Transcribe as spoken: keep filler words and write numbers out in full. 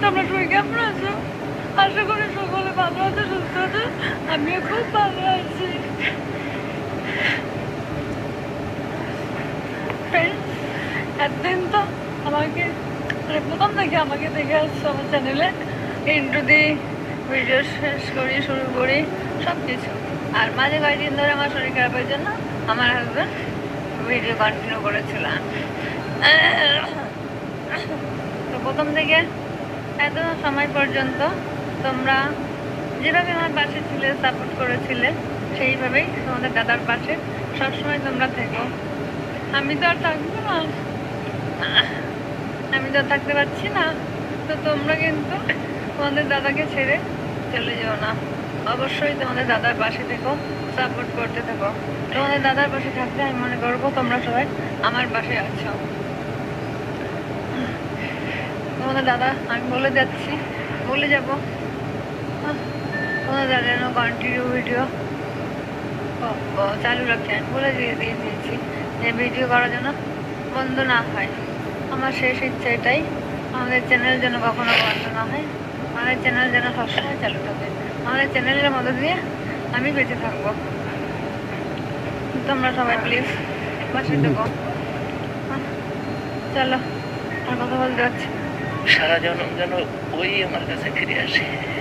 তোমরা সবাই কেমন আছো? আশা করি সকলে ভালো আছো, সুস্থ আছো। আমিও খুব ভালো আছি। এতদিন তো আমাকে মানে প্রথম থেকে আমাকে দেখে আসছো আমার চ্যানেলে, ইন্টু দি ভিডিও শেষ করি, শুরু করি সব কিছু। আর মাঝে কয়েকদিন ধরে আমার শরীর খারাপের জন্য আমার হাজব্যান্ড ভিডিও কন্টিনিউ করেছিলাম। তো প্রথম থেকে এত সময় পর্যন্ত তোমরা যেভাবে আমার পাশে ছিলে, সাপোর্ট করেছিলে, সেইভাবেই তোমাদের দাদার পাশে সবসময় তোমরা থেকো। আমি তো আর থাকবো না, আমি তো থাকতে পারছি না। তো তোমরা কিন্তু তোমাদের দাদাকে ছেড়ে চলে যেও না। অবশ্যই তোমাদের দাদার পাশে থেকো, সাপোর্ট করতে থাকো। তোমাদের দাদার পাশে থাকতে আমি মনে করবো তোমরা সবাই আমার পাশে আছো। তোমাদের দাদা আমি বলে যাচ্ছি, বলে যাব তোমাদের দাদা যেন কন্টিনিউ ভিডিও চালু রাখছে। আমি বলে দিয়ে দিয়ে দিয়েছি যে ভিডিও করার জন্য বন্ধ না হয়। আমার শেষ ইচ্ছা এটাই, আমাদের চ্যানেল যেন কখনো বন্ধ না হয়, আমাদের চ্যানেল যেন সবসময় চালু থাকে। আমাদের চ্যানেলের মধ্যে দিয়ে আমি বেঁচে থাকবো। তোমরা সবাই প্লিজ পাশে থেকো। চলো আর কথা বলতে যাচ্ছি। সারা জনম যেন ওই আমার কাছে ফিরে আসে।